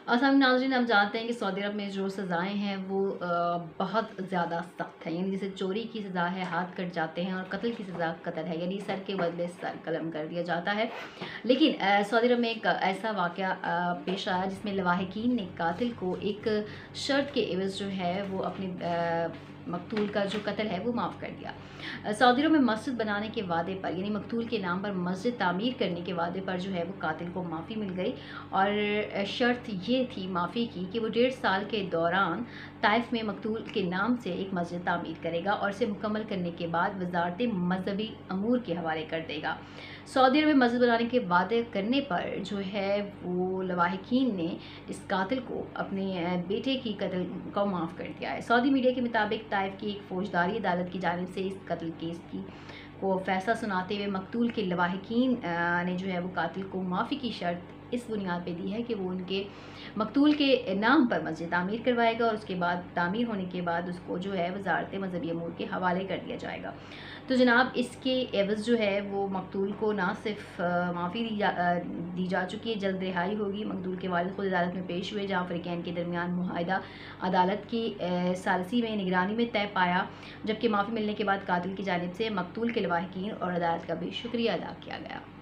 اور سامعین ناظرین، ہم جانتے ہیں کہ سعودی عرب میں جو سزائیں ہیں وہ بہت زیادہ سخت ہیں، یعنی جیسے چوری کی سزا ہے ہاتھ کٹ جاتے ہیں، اور قتل کی سزا قتل ہے، یعنی سر کے بدلے سر قلم کر دیا جاتا ہے۔ لیکن سعودی عرب میں ایک ایسا واقعہ پیش آیا جس میں لواحقین نے قاتل کو ایک شرط کے عوض جو ہے وہ اپنے مقتول کا جو قتل ہے وہ معاف کر دیا۔ سعودی عرب میں مسجد بنانے کے وعدے پر، یعنی مقتول کے نام پر مسجد تعمیر کرنے کے وعدے پر جو ہے وہ قاتل کو معافی مل گئی، اور شرط یہ تھی معافی کی کہ وہ 1.5 سال کے دوران طائف میں مقتول کے نام سے ایک مسجد تعمیر کرے گا، اور اسے مکمل کرنے کے بعد وزارت مذہبی امور کے حوالے کر دے گا۔ سعودی عرب میں مسجد بنانے کے وعدے کرنے پر جو ہے وہ لواحقین نے اس قاتل کو اپنے بیٹے کی قتل کو معاف کر دیا ہے۔ سعودی میڈیا کے مطابق طائف کی ایک فوجداری عدالت کی جانب سے اس قتل کیس کو فیصلہ سناتے ہوئے مقتول کے لواحقین نے جو ہے وہ قاتل کو معافی کی شرط اس بنیاد پہ دی ہے کہ وہ ان کے مقتول کے نام پر مسجد تعمیر کروائے گا، اور اس کے بعد تعمیر ہونے کے بعد اس کو جو ہے وزارت مذہبی امور کے حوالے کر دیا جائے گا۔ تو جناب اس کے عوض جو ہے وہ مقتول کو نہ صرف معافی دی جا چکی ہے، جلد رہائی ہوگی۔ مقتول کے والد خود عدالت میں پیش ہوئے، جہاں فریقین کے درمیان معاہدہ عدالت کی ثالثی میں نگرانی میں طے پایا، جبکہ معافی ملنے کے بعد قاتل کی جانب سے مقتول کے لواحقین اور عدالت کا بھی شکریہ ادا کیا گیا۔